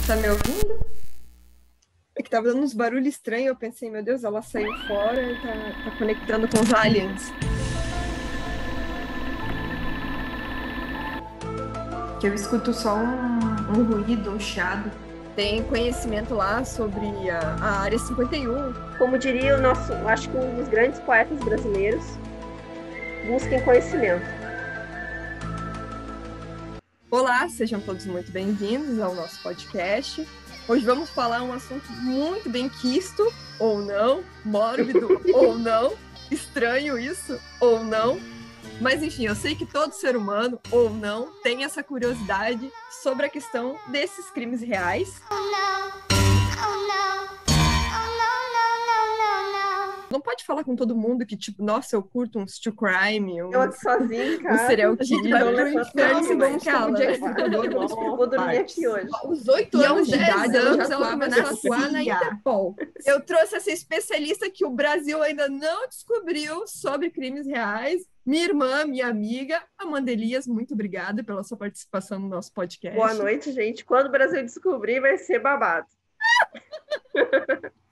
Tá me ouvindo? É que tava dando uns barulhos estranhos, eu pensei, meu Deus, ela saiu fora e tá conectando com os aliens. Que eu escuto só um ruído, um chiado. Tem conhecimento lá sobre a Área 51. Como diria o nosso, acho que um dos grandes poetas brasileiros, busquem conhecimento. Olá, sejam todos muito bem-vindos ao nosso podcast. Hoje vamos falar um assunto muito bem quisto, ou não, mórbido, ou não, estranho isso, ou não. Mas enfim, eu sei que todo ser humano, ou não, tem essa curiosidade sobre a questão desses crimes reais. Não pode falar com todo mundo que, tipo, nossa, eu curto um true crime, Eu aqui sozinho em casa. um serial A gente killer. vai pro inferno se vamos como Jack Stripador, vou dormir aqui hoje. Aos 8 anos de idade, ela começou a atuar na CIA. Interpol. Eu trouxe essa especialista que o Brasil ainda não descobriu sobre crimes reais. Minha irmã, minha amiga, Amanda Elias, muito obrigada pela sua participação no nosso podcast. Boa noite, gente. Quando o Brasil descobrir, vai ser babado.